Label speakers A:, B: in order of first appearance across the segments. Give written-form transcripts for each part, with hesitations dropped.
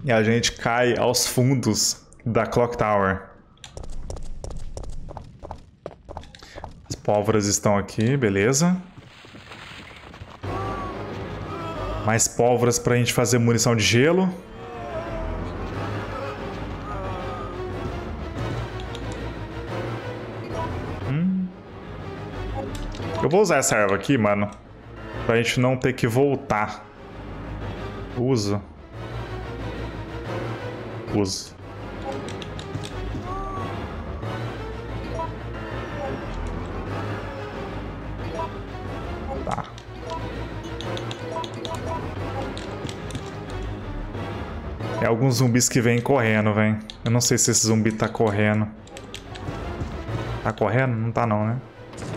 A: E a gente cai aos fundos da Clock Tower. As pólvoras estão aqui, beleza. Mais pólvoras pra gente fazer munição de gelo. Eu vou usar essa erva aqui, mano, pra gente não ter que voltar. Uso. Tá. É alguns zumbis que vêm correndo, velho. Eu não sei se esse zumbi tá correndo. Tá correndo? Não tá não, né?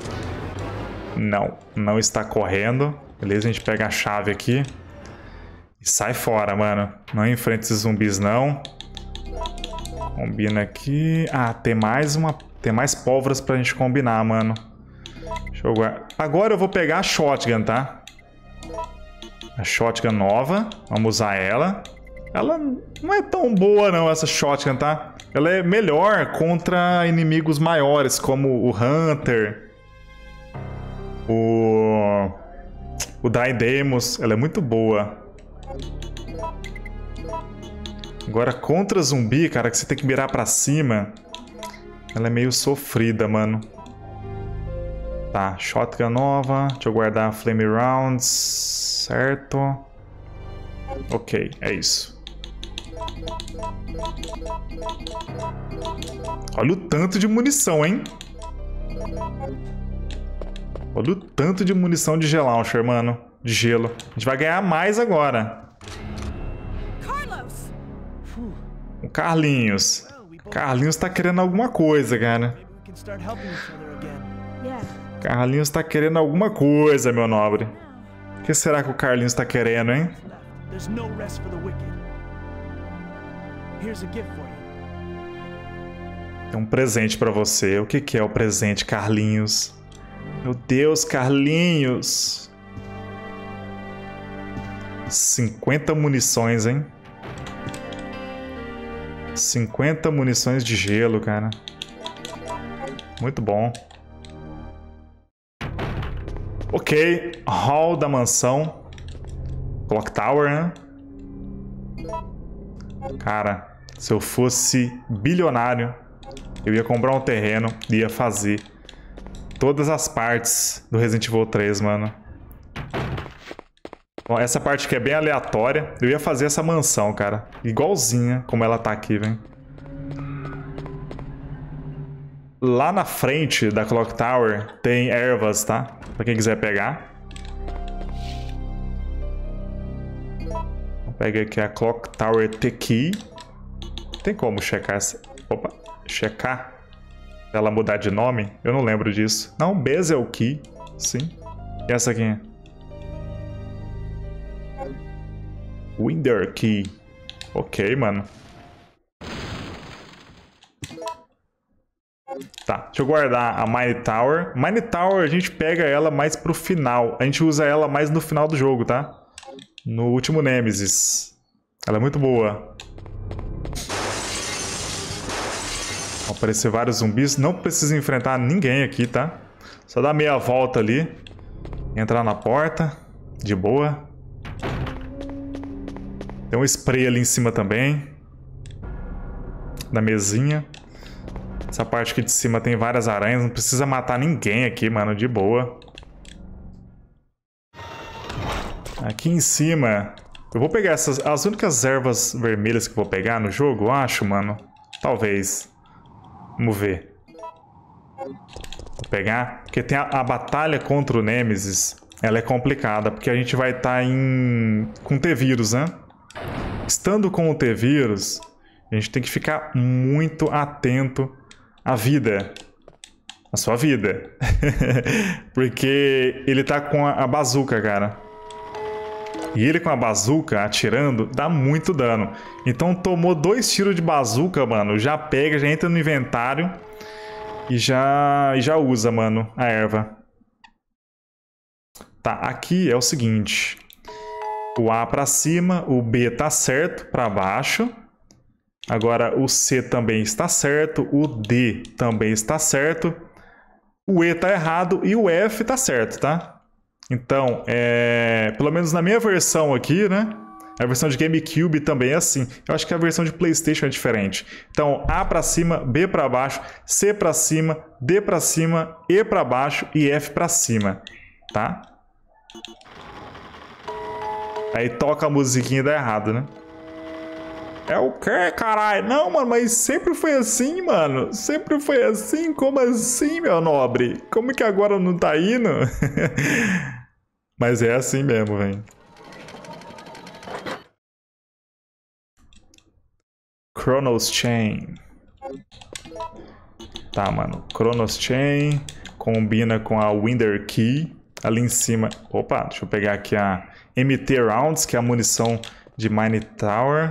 A: Não, não está correndo. Beleza, a gente pega a chave aqui. E sai fora, mano. Não enfrenta esses zumbis, não. Combina aqui. Ah, tem mais pólvoras pra gente combinar, mano. Deixa eu guardar. Agora eu vou pegar a shotgun, tá? A shotgun nova. Vamos usar ela. Ela não é tão boa, não, essa shotgun, tá? Ela é melhor contra inimigos maiores, como o Hunter... O Daedalus, ela é muito boa. Agora contra zumbi, cara, que você tem que mirar pra cima, ela é meio sofrida, mano. Tá, shotgun nova. Deixa eu guardar flame rounds. Certo. Ok, é isso. Olha o tanto de munição, hein? Olha o tanto de munição de G-Launcher, mano. De gelo. A gente vai ganhar mais agora. O Carlinhos. Carlinhos tá querendo alguma coisa, cara. Carlinhos tá querendo alguma coisa, meu nobre. O que será que o Carlinhos tá querendo, hein? Tem um presente pra você. O que que é o presente, Carlinhos? Meu Deus, Carlinhos. 50 munições, hein? 50 munições de gelo, cara. Muito bom. Ok. Hall da mansão. Clock Tower, né? Cara, se eu fosse bilionário, eu ia comprar um terreno e ia fazer todas as partes do Resident Evil 3, mano. Bom, essa parte aqui é bem aleatória. Eu ia fazer essa mansão, cara. Igualzinha como ela tá aqui, velho. Lá na frente da Clock Tower tem ervas, tá? Pra quem quiser pegar. Pega aqui a Clock Tower T-Key. Tem como checar essa... Opa, checar? Ela mudar de nome? Eu não lembro disso. Não, Bezel Key. Sim. E essa aqui? Winder Key. Ok, mano. Tá, deixa eu guardar a Mine Tower. Mine Tower a gente pega ela mais pro final. A gente usa ela mais no final do jogo, tá? No último Nemesis. Ela é muito boa. Vão aparecer vários zumbis. Não precisa enfrentar ninguém aqui, tá? Só dar meia volta ali. Entrar na porta. De boa. Tem um spray ali em cima também. Da mesinha. Essa parte aqui de cima tem várias aranhas. Não precisa matar ninguém aqui, mano. De boa. Aqui em cima... Eu vou pegar essas... As únicas ervas vermelhas que eu vou pegar no jogo, eu acho, mano. Talvez. Vamos ver. Vou pegar. Porque tem a batalha contra o Nemesis. Ela é complicada. Porque a gente vai estar com T-Vírus, né? Estando com o T-Vírus, a gente tem que ficar muito atento à vida. À sua vida. Porque ele tá com a bazuca, cara. E ele com a bazuca atirando dá muito dano. Então tomou 2 tiros de bazuca, mano. Já pega, já entra no inventário. E já usa, mano, a erva. Tá, aqui é o seguinte. O A para cima, o B tá certo, para baixo. Agora o C também está certo, o D também está certo. O E tá errado e o F tá certo, tá? Então, pelo menos na minha versão aqui, né? A versão de GameCube também é assim. Eu acho que a versão de PlayStation é diferente. Então, A para cima, B para baixo, C para cima, D para cima, E para baixo e F para cima, tá? Aí toca a musiquinha e dá errado, né? É o quê, caralho? Não, mano, mas sempre foi assim, mano. Sempre foi assim? Como assim, meu nobre? Como que agora não tá indo? Mas é assim mesmo, velho. Chronos Chain. Tá, mano. Chronos Chain combina com a Winder Key. Ali em cima... Opa, deixa eu pegar aqui a MT Rounds, que é a munição de Mine Tower.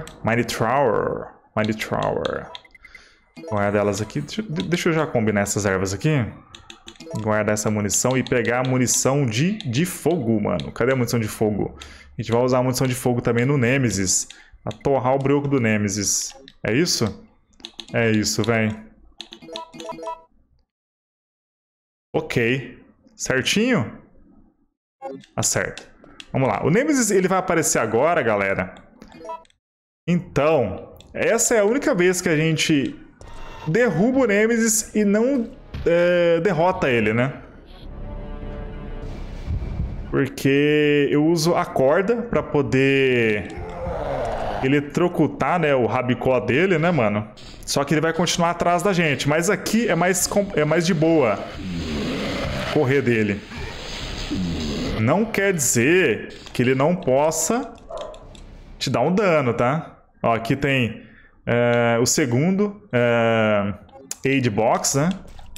A: Guarda elas aqui. Deixa eu já combinar essas ervas aqui. Guardar essa munição e pegar a munição de fogo, mano. Cadê a munição de fogo? A gente vai usar a munição de fogo também no Nemesis. A torrar o brioco do Nemesis. É isso? É isso, vem. Ok. Certinho? Acerta. Vamos lá. O Nemesis ele vai aparecer agora, galera. Então, essa é a única vez que a gente derruba o Nemesis e não derrota ele, né? Porque eu uso a corda para poder eletrocutar, né, o rabicó dele, né, mano? Só que ele vai continuar atrás da gente. Mas aqui é mais de boa correr dele. Não quer dizer que ele não possa te dar um dano, tá? Ó, aqui tem o segundo Aid Box, né?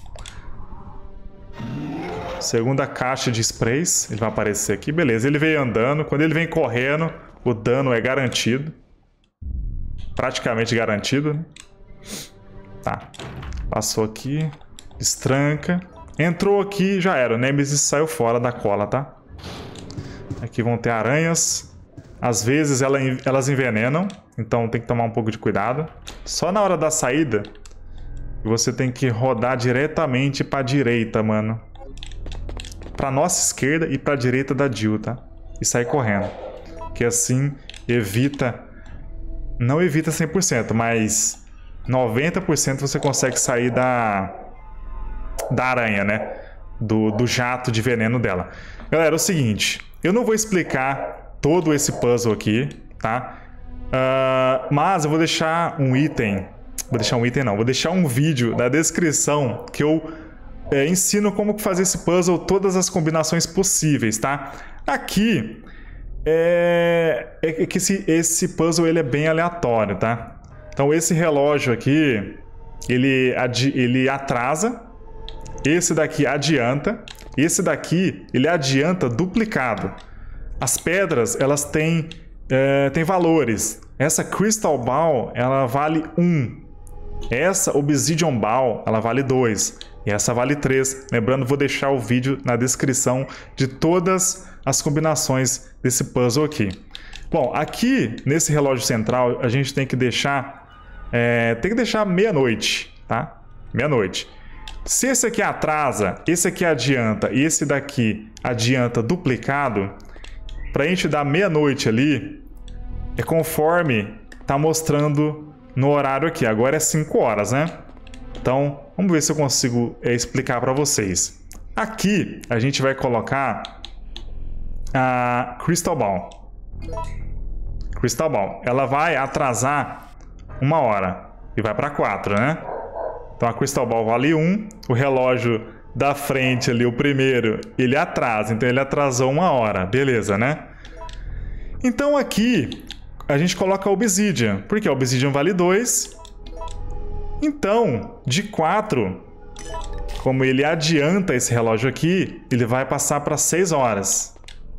A: Segunda caixa de sprays. Ele vai aparecer aqui. Beleza, ele veio andando. Quando ele vem correndo, o dano é garantido. Praticamente garantido, né? Tá. Passou aqui. Destranca. Entrou aqui, já era. O Nemesis saiu fora da cola, tá? Aqui vão ter aranhas. Às vezes elas envenenam. Então tem que tomar um pouco de cuidado. Só na hora da saída, você tem que rodar diretamente pra direita, mano. Pra nossa esquerda e pra direita da Jill, tá? E sair correndo. Que assim evita... Não evita 100%, mas 90% você consegue sair da aranha, né? Do jato de veneno dela. Galera, é o seguinte. Eu não vou explicar todo esse puzzle aqui, tá? Mas eu vou deixar um item... Vou deixar um vídeo na descrição que eu ensino como fazer esse puzzle, todas as combinações possíveis, tá? Aqui que esse puzzle ele é bem aleatório, tá? Então esse relógio aqui, ele atrasa, esse daqui adianta, esse daqui ele adianta duplicado. As pedras, elas têm valores. Essa Crystal Ball, ela vale 1. Essa Obsidian Ball, ela vale 2. E essa vale 3. Lembrando, vou deixar o vídeo na descrição de todas as combinações desse puzzle aqui. Bom, aqui nesse relógio central, a gente tem que deixar meia-noite, tá? Meia-noite. Se esse aqui atrasa, esse aqui adianta e esse daqui adianta duplicado, pra gente dar meia-noite ali, é conforme tá mostrando no horário aqui. Agora é 5 horas, né? Então, vamos ver se eu consigo explicar para vocês. Aqui, a gente vai colocar a Crystal Ball. Crystal Ball. Ela vai atrasar 1 hora e vai para 4, né? Então, a Crystal Ball vale 1. O relógio da frente ali, o primeiro, ele atrasa. Então, ele atrasou 1 hora. Beleza, né? Então, aqui, a gente coloca a Obsidian. Porque a Obsidian vale 2. Então, de 4, como ele adianta esse relógio aqui, ele vai passar para 6 horas.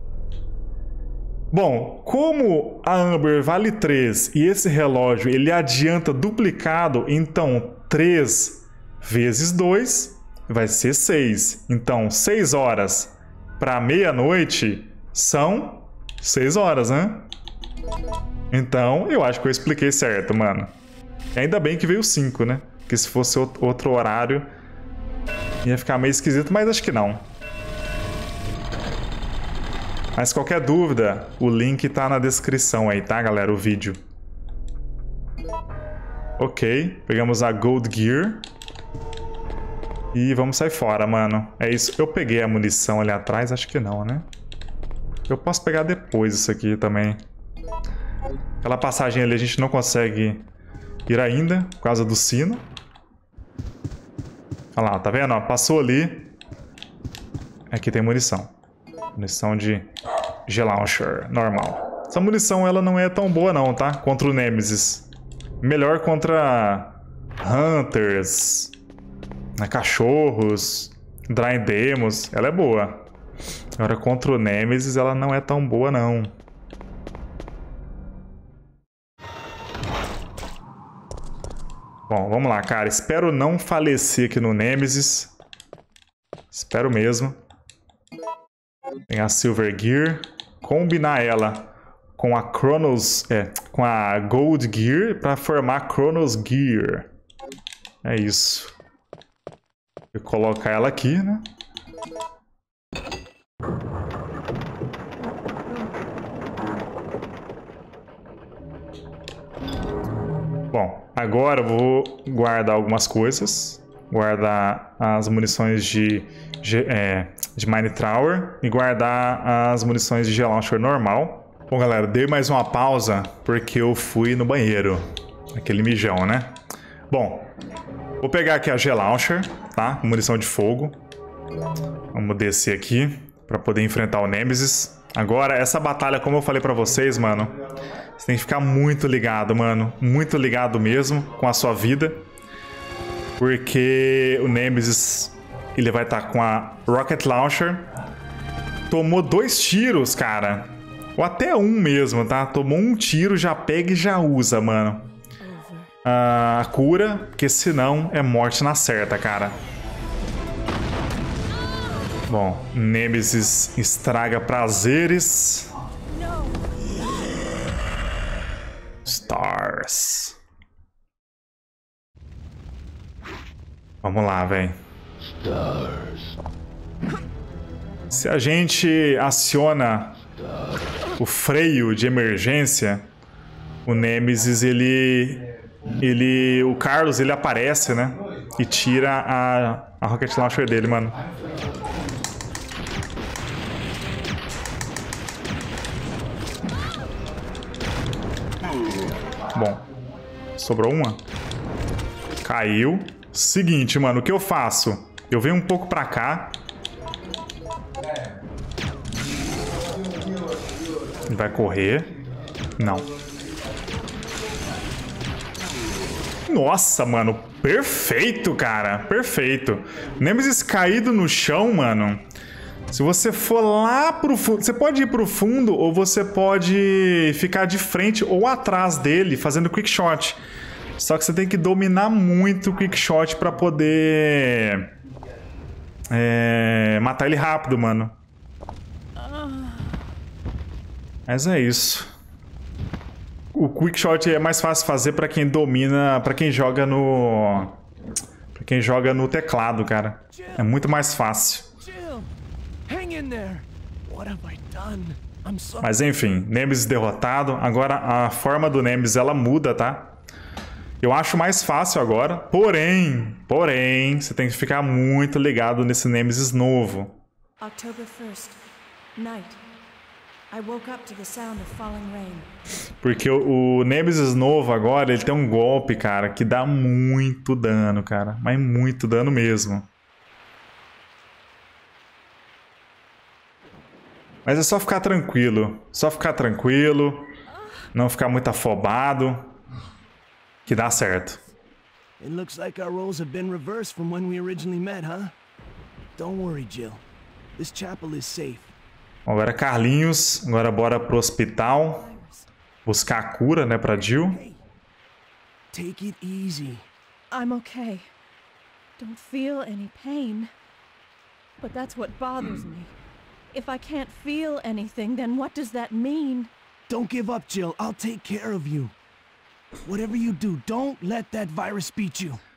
A: Bom, como a Amber vale 3 e esse relógio ele adianta duplicado, então 3 vezes 2 vai ser 6. Então, 6 horas para meia-noite são 6 horas, né? Então, eu acho que eu expliquei certo, mano. E ainda bem que veio 5, né? Porque se fosse outro horário, ia ficar meio esquisito, mas acho que não. Mas qualquer dúvida, o link tá na descrição aí, tá, galera? O vídeo. Ok, pegamos a Gold Gear. E vamos sair fora, mano. É isso. Eu peguei a munição ali atrás? Acho que não, né? Eu posso pegar depois isso aqui também. Aquela passagem ali a gente não consegue ir ainda, por causa do sino. Olha lá, tá vendo? Ó, passou ali. Aqui tem munição. Munição de G-Launcher, normal. Essa munição, ela não é tão boa não, tá? Contra o Nemesis. Melhor contra Hunters, cachorros, Dry Demos. Ela é boa. Agora, contra o Nemesis, ela não é tão boa não. Bom, vamos lá, cara. Espero não falecer aqui no Nemesis. Espero mesmo. Pegar a Silver Gear. Combinar ela com a Chronos... com a Gold Gear para formar Chronos Gear. É isso. Vou colocar ela aqui, né? Bom, agora eu vou guardar algumas coisas. Guardar as munições de Mine Thrower e guardar as munições de G-Launcher normal. Bom, galera, dei mais uma pausa porque eu fui no banheiro. Aquele mijão, né? Bom, vou pegar aqui a G-Launcher, tá? Munição de fogo. Vamos descer aqui para poder enfrentar o Nemesis. Agora, essa batalha, como eu falei pra vocês, mano, você tem que ficar muito ligado, mano. Muito ligado mesmo com a sua vida. Porque o Nemesis, ele vai estar com a Rocket Launcher. Tomou 2 tiros, cara. Ou até um mesmo, tá? Tomou um tiro, já pega e já usa, mano. A cura, porque senão é morte na certa, cara. Bom, Nemesis estraga prazeres. Stars. Vamos lá, velho. Se a gente aciona o freio de emergência, o Nemesis, o Carlos, ele aparece, né? E tira a Rocket Launcher dele, mano. Bom, sobrou uma. Caiu. Seguinte, mano, o que eu faço? Eu venho um pouco pra cá. Ele vai correr. Não. Nossa, mano. Perfeito, cara. Perfeito. Nemesis caído no chão, mano. Se você for lá pro fundo... Você pode ir pro fundo ou você pode ficar de frente ou atrás dele fazendo quick shot. Só que você tem que dominar muito o quick shot pra poder... matar ele rápido, mano. Mas é isso. O quick shot é mais fácil fazer pra quem domina... Pra quem joga no... Pra quem joga no teclado, cara. É muito mais fácil. Mas enfim, Nemesis derrotado. Agora a forma do Nemesis ela muda, tá? Eu acho mais fácil agora. Porém, você tem que ficar muito ligado nesse Nemesis novo.
B: October 1st, night. I woke up to the sound of falling rain.
A: Porque o Nemesis novo agora, ele tem um golpe, cara, que dá muito dano, cara. Mas muito dano mesmo. Mas é só ficar tranquilo. Só ficar tranquilo. Não ficar muito afobado. Que dá certo.
C: It looks like our roles have been reversed from when we originally met, huh? Don't worry, Jill. This chapel is safe.
A: Agora Carlinhos, agora bora pro hospital buscar a cura, né, pra Jill.
C: Hey, take it easy.
B: I'm okay. Don't feel any pain. But that's what bothers me. If I can't feel anything, then what does that mean?
C: Don't give up, Jill. I'll take care of you. Whatever you do, don't let that virus beat you.